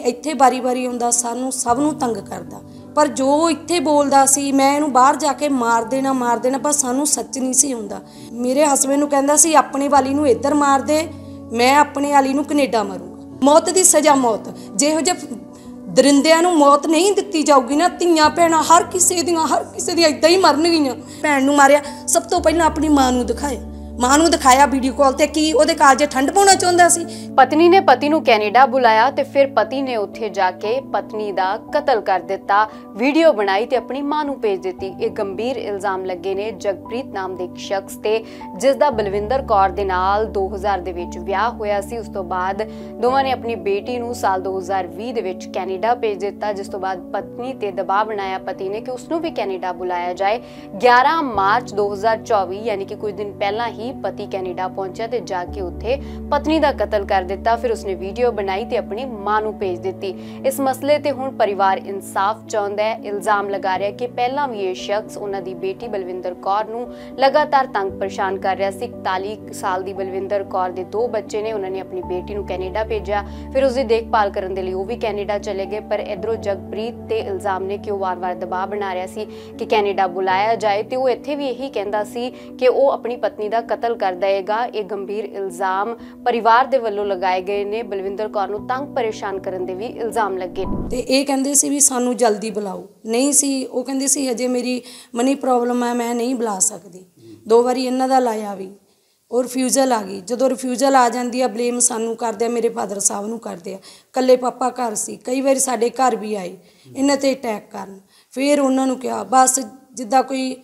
ਇੱਥੇ ਵਾਰੀ-ਵਾਰੀ ਆਉਂਦਾ ਸਾਨੂੰ ਸਭ ਨੂੰ ਤੰਗ ਕਰਦਾ। ਪਰ ਜੋ ਇੱਥੇ ਬੋਲਦਾ ਸੀ ਮੈਂ ਇਹਨੂੰ ਬਾਹਰ ਜਾ ਕੇ ਮਾਰ ਦੇਣਾ ਪਰ ਸਾਨੂੰ ਸੱਚ ਨਹੀਂ ਸੀ ਹੁੰਦਾ। ਮੇਰੇ ਹਸਬੈਂਡ ਨੂੰ ਕਹਿੰਦਾ ਸੀ ਆਪਣੇ ਵਾਲੀ ਨੂੰ ਇੱਧਰ ਮਾਰ ਦੇ, ਮੈਂ ਆਪਣੇ ਵਾਲੀ ਨੂੰ ਕੈਨੇਡਾ ਮਾਰੂੰਗਾ। ਮੌਤ ਦੀ ਸਜ਼ਾ ਮੌਤ, ਜਿਹੋ ਜਿਹੇ ਦਰਿੰਦਿਆਂ ਨੂੰ ਮੌਤ ਨਹੀਂ ਦਿੱਤੀ ਜਾਊਗੀ ਨਾ, ਧੀਆਂ ਭੈਣਾਂ ਹਰ ਕਿਸੇ ਦੀਆਂ ਇੱਦਾਂ ਹੀ ਮਰਨਗੀਆਂ। ਭੈਣ ਨੂੰ ਮਾਰਿਆ ਸਭ ਤੋਂ ਪਹਿਲਾਂ ਆਪਣੀ ਮਾਂ ਨੂੰ ਦਿਖਾਇਆ ਵੀਡੀਓ ਕਾਲ ਤੇ। ਕੀ ਉਹਦੇ ਕਾਲਜੇ ਠੰਡ ਪਾਉਣਾ ਚਾਹੁੰਦਾ ਸੀ? ਪਤਨੀ ਨੇ ਪਤੀ ਨੂੰ ਕੈਨੇਡਾ ਬੁਲਾਇਆ ਤੇ ਫਿਰ ਪਤੀ ਨੇ ਉੱਥੇ ਜਾ ਕੇ ਪਤਨੀ ਦਾ ਕਤਲ ਕਰ ਦਿੱਤਾ। ਵੀਡੀਓ ਬਣਾਈ ਤੇ ਆਪਣੀ ਮਾਂ ਨੂੰ ਭੇਜ ਦਿੱਤੀ। ਇਹ ਗੰਭੀਰ ਇਲਜ਼ਾਮ ਲੱਗੇ ਨੇ ਜਗਪ੍ਰੀਤ ਨਾਮ ਦੇ ਇੱਕ ਸ਼ਖਸ ਤੇ, ਜਿਸ ਦਾ ਬਲਵਿੰਦਰ ਕੌਰ ਦੇ ਨਾਲ 2000 ਦੇ ਵਿੱਚ ਵਿਆਹ ਹੋਇਆ ਸੀ। ਉਸ ਤੋਂ ਬਾਅਦ ਦੋਵਾਂ ਨੇ ਆਪਣੀ ਬੇਟੀ ਨੂੰ ਸਾਲ 2020 ਦੇ ਵਿੱਚ ਕੈਨੇਡਾ ਭੇਜ ਦਿੱਤਾ, ਜਿਸ ਤੋਂ ਬਾਅਦ ਪਤਨੀ ਤੇ ਦਬਾਅ ਬਣਾਇਆ ਪਤੀ ਨੇ ਕਿ ਉਸ ਨੂੰ ਵੀ ਕੈਨੇਡਾ ਬੁਲਾਇਆ ਜਾਏ। 11 ਮਾਰਚ 2024 ਯਾਨੀ ਕਿ ਕੁਝ ਦਿਨ ਪਹਿਲਾਂ ਹੀ ਪਤੀ ਕੈਨੇਡਾ ਪਹੁੰਚਿਆ ਤੇ ਜਾ ਕੇ ਉੱਥੇ ਪਤਨੀ ਦਾ ਕਤਲ ਕਰ ਦਿੱਤਾ। ਫਿਰ ਉਸਨੇ ਵੀਡੀਓ ਬਣਾਈ ਤੇ ਆਪਣੀ ਮਾਂ ਨੂੰ ਭੇਜ ਦਿੱਤੀ। ਇਸ ਮਸਲੇ ਤੇ ਹੁਣ ਪਰਿਵਾਰ ਇਨਸਾਫ ਚਾਹੁੰਦਾ ਹੈ। ਇਲਜ਼ਾਮ ਲਗਾ ਰਿਹਾ ਕਿ ਪਹਿਲਾਂ ਵੀ ਇਹ ਸ਼ਖਸ ਉਹਨਾਂ ਦੀ ਬੇਟੀ ਬਲਵਿੰਦਰ ਕੌਰ ਨੂੰ ਲਗਾਤਾਰ ਤੰਗ ਪਰੇਸ਼ਾਨ ਕਰ ਰਿਹਾ ਸੀ। 41 ਸਾਲ ਦੀ ਬਲਵਿੰਦਰ ਕੌਰ ਦੇ 2 ਬੱਚੇ ਨੇ। ਉਹਨਾਂ ਨੇ ਆਪਣੀ ਬੇਟੀ ਨੂੰ ਕੈਨੇਡਾ ਭੇਜਿਆ, ਫਿਰ ਉਸਦੀ ਦੇਖਭਾਲ ਕਰਨ ਦੇ ਲਈ ਉਹ ਵੀ ਕੈਨੇਡਾ ਚਲੇ ਗਏ। ਪਰ ਇਧਰੋਂ ਜਗਪ੍ਰੀਤ ਤੇ ਇਲਜ਼ਾਮ ਨੇ ਕਿ ਉਹ ਵਾਰ-ਵਾਰ ਦਬਾਅ ਬਣਾ ਰਿਹਾ ਸੀ ਕਿ ਕੈਨੇਡਾ ਬੁਲਾਇਆ ਜਾਏ ਤੇ ਉਹ ਇੱਥੇ ਵੀ ਇਹੀ ਕਹਿੰਦਾ ਸੀ ਕਿ ਉਹ ਆਪਣੀ ਪਤਨੀ ਦਾ ਕਤਲ ਕਰ ਦੇਗਾ। ਇਹ ਗੰਭੀਰ ਇਲਜ਼ਾਮ ਪਰਿਵਾਰ ਦੇ ਵੱਲੋਂ ਲਗਾਏ ਗਏ ਨੇ। ਬਲਵਿੰਦਰ ਕੌਰ ਨੂੰ ਤੰਗ ਪਰੇਸ਼ਾਨ ਕਰਨ ਦੇ ਵੀ ਇਲਜ਼ਾਮ ਲੱਗੇ ਤੇ ਇਹ ਕਹਿੰਦੇ ਸੀ ਵੀ ਸਾਨੂੰ ਜਲਦੀ ਬੁਲਾਓ। ਨਹੀਂ ਸੀ, ਉਹ ਕਹਿੰਦੇ ਸੀ ਹਜੇ ਮੇਰੀ ਮਨੀ ਪ੍ਰੋਬਲਮ ਹੈ, ਮੈਂ ਨਹੀਂ ਬੁਲਾ ਸਕਦੀ। 2 ਵਾਰੀ ਇਹਨਾਂ ਦਾ ਲਾਇਆ ਵੀ, ਉਹ ਰਿਫਿਊਜ਼ਲ ਆ ਗਈ। ਜਦੋਂ ਰਿਫਿਊਜ਼ਲ ਆ ਜਾਂਦੀ ਆ ਬਲੇਮ ਸਾਨੂੰ ਕਰਦੇ ਆ, ਮੇਰੇ ਫਾਦਰ ਸਾਹਿਬ ਨੂੰ ਕਰਦੇ ਆ। ਇਕੱਲੇ ਪਾਪਾ ਘਰ ਸੀ, ਕਈ ਵਾਰੀ ਸਾਡੇ ਘਰ ਵੀ ਆਏ ਇਹਨਾਂ ਤੇ ਅਟੈਕ ਕਰਨ। ਫਿਰ ਉਹਨਾਂ ਨੂੰ ਕਿਹਾ ਬਸ ਜਿੱਦਾਂ ਕੋਈ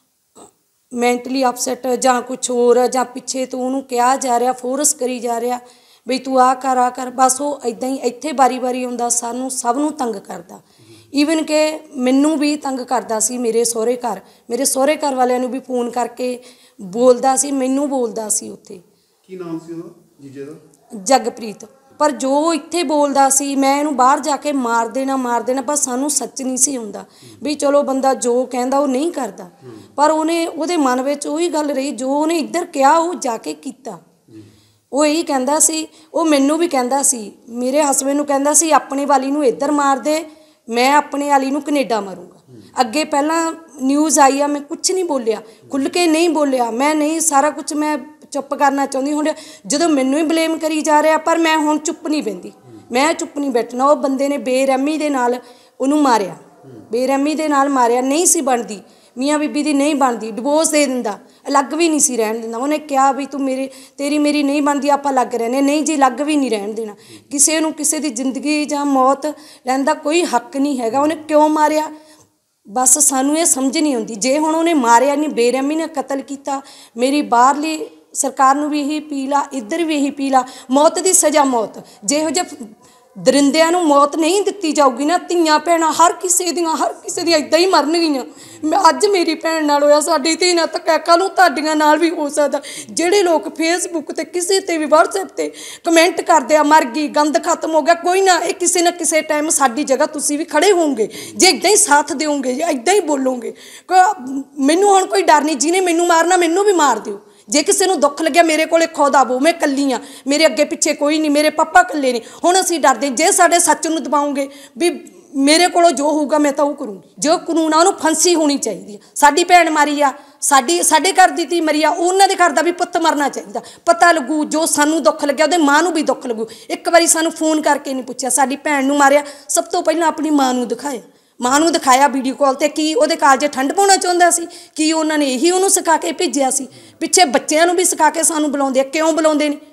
ਮੈਂਟਲੀ ਅਪਸੈਟ ਜਾਂ ਕੁਛ ਹੋਰ ਜਾਂ ਪਿੱਛੇ ਤੋਂ ਉਹਨੂੰ ਕਿਹਾ ਜਾ ਰਿਹਾ, ਫੋਰਸ ਕਰੀ ਜਾ ਰਿਹਾ ਬਈ ਤੂੰ ਆ ਕਰ। ਬਸ ਉਹ ਇੱਦਾਂ ਹੀ ਇੱਥੇ ਵਾਰੀ-ਵਾਰੀ ਆਉਂਦਾ ਸਾਨੂੰ ਸਭ ਨੂੰ ਤੰਗ ਕਰਦਾ। ਈਵਨ ਕਿ ਮੈਨੂੰ ਵੀ ਤੰਗ ਕਰਦਾ ਸੀ। ਮੇਰੇ ਸਹੁਰੇ ਘਰ ਵਾਲਿਆਂ ਨੂੰ ਵੀ ਫੋਨ ਕਰਕੇ ਬੋਲਦਾ ਸੀ, ਮੈਨੂੰ ਬੋਲਦਾ ਸੀ। ਉੱਥੇ ਕੀ ਨਾਮ ਸੀ ਉਹਦਾ ਜੀਜੇ ਦਾ? ਜਗਪ੍ਰੀਤ। ਪਰ ਜੋ ਇੱਥੇ ਬੋਲਦਾ ਸੀ ਮੈਂ ਇਹਨੂੰ ਬਾਹਰ ਜਾ ਕੇ ਮਾਰ ਦੇਣਾ ਪਰ ਸਾਨੂੰ ਸੱਚ ਨਹੀਂ ਸੀ ਹੁੰਦਾ ਵੀ ਚਲੋ ਬੰਦਾ ਜੋ ਕਹਿੰਦਾ ਉਹ ਨਹੀਂ ਕਰਦਾ। ਪਰ ਉਹਦੇ ਮਨ ਵਿੱਚ ਉਹੀ ਗੱਲ ਰਹੀ ਜੋ ਉਹਨੇ ਇੱਧਰ ਕਿਹਾ ਉਹ ਜਾ ਕੇ ਕੀਤਾ। ਉਹ ਇਹੀ ਕਹਿੰਦਾ ਸੀ, ਉਹ ਮੈਨੂੰ ਵੀ ਕਹਿੰਦਾ ਸੀ, ਮੇਰੇ ਹਸਬੈਂਡ ਨੂੰ ਕਹਿੰਦਾ ਸੀ ਆਪਣੇ ਵਾਲੀ ਨੂੰ ਇੱਧਰ ਮਾਰ ਦੇ, ਮੈਂ ਆਪਣੇ ਵਾਲੀ ਨੂੰ ਕੈਨੇਡਾ ਮਾਰੂੰਗਾ। ਅੱਗੇ ਪਹਿਲਾਂ ਨਿਊਜ਼ ਆਈ ਆ, ਮੈਂ ਕੁਛ ਨਹੀਂ ਬੋਲਿਆ, ਖੁੱਲ੍ਹ ਕੇ ਨਹੀਂ ਬੋਲਿਆ। ਮੈਂ ਨਹੀਂ ਸਾਰਾ ਕੁਛ ਮੈਂ ਚੁੱਪ ਕਰਨਾ ਚਾਹੁੰਦੀ। ਹੁਣ ਜਦੋਂ ਮੈਨੂੰ ਹੀ ਬਲੇਮ ਕਰੀ ਜਾ ਰਿਹਾ, ਪਰ ਮੈਂ ਹੁਣ ਚੁੱਪ ਨਹੀਂ ਬੈਂਦੀ, ਮੈਂ ਚੁੱਪ ਨਹੀਂ ਬੈਠਣਾ। ਉਹ ਬੰਦੇ ਨੇ ਬੇਰਹਿਮੀ ਦੇ ਨਾਲ ਉਹਨੂੰ ਮਾਰਿਆ, ਨਹੀਂ ਸੀ ਬਣਦੀ, ਮੀਆਂ ਬੀਬੀ ਦੀ ਨਹੀਂ ਬਣਦੀ, ਡਿਵੋਰਸ ਦੇ ਦਿੰਦਾ, ਅਲੱਗ ਵੀ ਨਹੀਂ ਸੀ ਰਹਿਣ ਦਿੰਦਾ। ਉਹਨੇ ਕਿਹਾ ਵੀ ਤੂੰ ਤੇਰੀ ਮੇਰੀ ਨਹੀਂ ਬਣਦੀ, ਆਪਾਂ ਅਲੱਗ ਰਹਿੰਦੇ। ਨਹੀਂ ਜੀ, ਅਲੱਗ ਵੀ ਨਹੀਂ ਰਹਿਣ ਦੇਣਾ। ਕਿਸੇ ਨੂੰ ਕਿਸੇ ਦੀ ਜ਼ਿੰਦਗੀ ਜਾਂ ਮੌਤ ਲੈਣ ਦਾ ਕੋਈ ਹੱਕ ਨਹੀਂ ਹੈਗਾ। ਉਹਨੇ ਕਿਉਂ ਮਾਰਿਆ ਬਸ ਸਾਨੂੰ ਇਹ ਸਮਝ ਨਹੀਂ ਆਉਂਦੀ। ਜੇ ਹੁਣ ਉਹਨੇ ਮਾਰਿਆ ਨਹੀਂ, ਬੇਰਹਿਮੀ ਨਾਲ ਕਤਲ ਕੀਤਾ, ਮੇਰੀ ਬਾਹਰਲੀ ਸਰਕਾਰ ਨੂੰ ਵੀ ਇਹੀ ਅਪੀਲ ਆ, ਇੱਧਰ ਵੀ ਇਹੀ ਅਪੀਲ ਆ, ਮੌਤ ਦੀ ਸਜ਼ਾ ਮੌਤ। ਜਿਹੋ ਜਿਹੇ ਦਰਿੰਦਿਆਂ ਨੂੰ ਮੌਤ ਨਹੀਂ ਦਿੱਤੀ ਜਾਊਗੀ ਨਾ, ਧੀਆਂ ਭੈਣਾਂ ਹਰ ਕਿਸੇ ਦੀਆਂ ਇੱਦਾਂ ਹੀ ਮਰਨਗੀਆਂ। ਅੱਜ ਮੇਰੀ ਭੈਣ ਨਾਲ ਹੋਇਆ, ਸਾਡੀ ਧੀ ਨਾਲ ਤਾਂ ਕੱਲ੍ਹ ਨੂੰ ਤੁਹਾਡੀਆਂ ਨਾਲ ਵੀ ਹੋ ਸਕਦਾ। ਜਿਹੜੇ ਲੋਕ ਫੇਸਬੁੱਕ 'ਤੇ ਕਿਸੇ 'ਤੇ ਵੀ ਵਟਸਐਪ 'ਤੇ ਕਮੈਂਟ ਕਰਦੇ ਆ ਮਰ ਗਈ, ਗੰਦ ਖਤਮ ਹੋ ਗਿਆ, ਕੋਈ ਨਾ, ਇਹ ਕਿਸੇ ਨਾ ਕਿਸੇ ਟਾਈਮ ਸਾਡੀ ਜਗ੍ਹਾ ਤੁਸੀਂ ਵੀ ਖੜ੍ਹੇ ਹੋਵੋਗੇ ਜੇ ਇੱਦਾਂ ਹੀ ਸਾਥ ਦਿਓਗੇ, ਜੇ ਇੱਦਾਂ ਹੀ ਬੋਲੋਗੇ। ਮੈਨੂੰ ਹੁਣ ਕੋਈ ਡਰ ਨਹੀਂ, ਜਿਹਨੇ ਮੈਨੂੰ ਮਾਰਨਾ ਮੈਨੂੰ ਵੀ ਮਾਰ ਦਿਓ। ਜੇ ਕਿਸੇ ਨੂੰ ਦੁੱਖ ਲੱਗਿਆ ਮੇਰੇ ਕੋਲੇ ਖੁਦ ਆਵੋ, ਮੈਂ ਇਕੱਲੀ ਹਾਂ, ਮੇਰੇ ਅੱਗੇ ਪਿੱਛੇ ਕੋਈ ਨਹੀਂ, ਮੇਰੇ ਪਾਪਾ ਇਕੱਲੇ ਨੇ। ਹੁਣ ਅਸੀਂ ਡਰਦੇ ਜੇ ਸਾਡੇ ਸੱਚ ਨੂੰ ਦਬਾਓਗੇ ਵੀ ਮੇਰੇ ਕੋਲੋਂ ਜੋ ਹੋਊਗਾ ਮੈਂ ਤਾਂ ਉਹ ਕਰੂੰਗੀ। ਜੋ ਕਾਨੂੰਨ ਆ ਉਹਨੂੰ ਫਾਂਸੀ ਹੋਣੀ ਚਾਹੀਦੀ ਆ। ਸਾਡੀ ਭੈਣ ਮਾਰੀ ਆ, ਸਾਡੇ ਘਰ ਦੀ ਧੀ ਮਰੀ ਆ, ਉਹਨਾਂ ਦੇ ਘਰ ਦਾ ਵੀ ਪੁੱਤ ਮਰਨਾ ਚਾਹੀਦਾ। ਪਤਾ ਲੱਗੂ ਜੋ ਸਾਨੂੰ ਦੁੱਖ ਲੱਗਿਆ ਉਹਦੇ ਮਾਂ ਨੂੰ ਵੀ ਦੁੱਖ ਲੱਗੂ। ਇੱਕ ਵਾਰੀ ਸਾਨੂੰ ਫੋਨ ਕਰਕੇ ਨਹੀਂ ਪੁੱਛਿਆ। ਸਾਡੀ ਭੈਣ ਨੂੰ ਮਾਰਿਆ ਸਭ ਤੋਂ ਪਹਿਲਾਂ ਆਪਣੀ ਮਾਂ ਨੂੰ ਦਿਖਾਇਆ ਵੀਡੀਓ ਕਾਲ ਤੇ। ਕੀ ਉਹਦੇ ਕਾਲਜੇ ਠੰਡ ਪਾਉਣਾ ਚਾਹੁੰਦਾ ਸੀ? ਕੀ ਉਹਨਾਂ ਨੇ ਇਹੀ ਉਹਨੂੰ ਸਿਖਾ ਕੇ ਭੇਜਿਆ ਸੀ? ਪਿੱਛੇ ਬੱਚਿਆਂ ਨੂੰ ਵੀ ਸਿਖਾ ਕੇ ਸਾਨੂੰ ਬੁਲਾਉਂਦੇ ਆ। ਕਿਉਂ ਬੁਲਾਉਂਦੇ ਨੇ?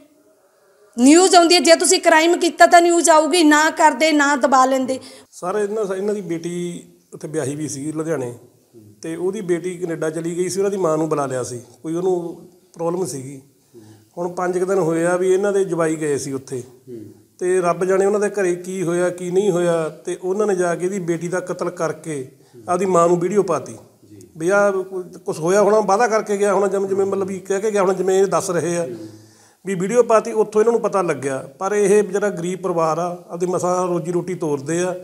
ਨਿਊਜ਼ ਆਉਂਦੀ ਹੈ, ਜੇ ਤੁਸੀਂ ਕ੍ਰਾਈਮ ਕੀਤਾ ਤਾਂ ਨਿਊਜ਼ ਆਊਗੀ, ਨਾ ਕਰਦੇ ਨਾ ਦਬਾ ਲੈਂਦੇ। ਸਰ ਇਹਨਾਂ ਦੀ ਬੇਟੀ ਉੱਥੇ ਵਿਆਹੀ ਵੀ ਸੀ ਲੁਧਿਆਣੇ, ਅਤੇ ਉਹਦੀ ਬੇਟੀ ਕੈਨੇਡਾ ਚਲੀ ਗਈ ਸੀ। ਉਹਨਾਂ ਦੀ ਮਾਂ ਨੂੰ ਬੁਲਾ ਲਿਆ ਸੀ, ਕੋਈ ਉਹਨੂੰ ਪ੍ਰੋਬਲਮ ਸੀਗੀ। ਹੁਣ 5 ਕੁ ਦਿਨ ਹੋਏ ਆ ਵੀ ਇਹਨਾਂ ਦੇ ਜਵਾਈ ਗਏ ਸੀ ਉੱਥੇ, ਅਤੇ ਰੱਬ ਜਾਣੇ ਉਹਨਾਂ ਦੇ ਘਰੇ ਕੀ ਹੋਇਆ ਕੀ ਨਹੀਂ ਹੋਇਆ। ਅਤੇ ਉਹਨਾਂ ਨੇ ਜਾ ਕੇ ਇਹਦੀ ਬੇਟੀ ਦਾ ਕਤਲ ਕਰਕੇ ਆਪਦੀ ਮਾਂ ਨੂੰ ਵੀਡੀਓ ਪਾਤੀ ਵੀ ਆਹ ਕੁਛ ਹੋਇਆ ਹੋਣਾ, ਵਾਅਦਾ ਕਰਕੇ ਗਿਆ ਹੋਣਾ, ਜਿਵੇਂ ਮਤਲਬ ਵੀ ਕਹਿ ਕੇ ਗਿਆ ਹੋਣਾ, ਜਿਵੇਂ ਇਹ ਦੱਸ ਰਹੇ ਆ ਵੀ ਵੀਡੀਓ ਪਾਤੀ। ਉੱਥੋਂ ਇਹਨਾਂ ਨੂੰ ਪਤਾ ਲੱਗਿਆ। ਪਰ ਇਹ ਜਿਹੜਾ ਗਰੀਬ ਪਰਿਵਾਰ ਆ, ਆਪਦੀ ਮਸਾਂ ਰੋਜੀ ਰੋਟੀ ਤੋਰਦੇ ਆ,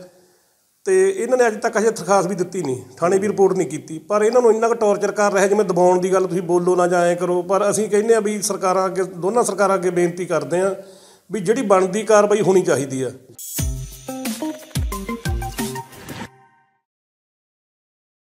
ਅਤੇ ਇਹਨਾਂ ਨੇ ਅੱਜ ਤੱਕ ਅਜੇ ਦਰਖਾਸਤ ਵੀ ਦਿੱਤੀ ਨਹੀਂ, ਥਾਣੇ ਵੀ ਰਿਪੋਰਟ ਨਹੀਂ ਕੀਤੀ। ਪਰ ਇਹਨਾਂ ਨੂੰ ਇੰਨਾ ਕੁ ਟੌਰਚਰ ਕਰ ਰਿਹਾ, ਜਿਵੇਂ ਦਬਾਉਣ ਦੀ ਗੱਲ, ਤੁਸੀਂ ਬੋਲੋ ਨਾ ਜਾਂ ਐਂ ਕਰੋ। ਪਰ ਅਸੀਂ ਕਹਿੰਦੇ ਹਾਂ ਵੀ ਸਰਕਾਰਾਂ ਅੱਗੇ, ਦੋਨਾਂ ਸਰਕਾਰਾਂ ਅੱਗੇ ਬੇਨਤੀ ਕਰਦੇ ਹਾਂ ਵੀ ਜਿਹੜੀ ਬਣਦੀ ਕਾਰਵਾਈ ਹੋਣੀ ਚਾਹੀਦੀ ਆ।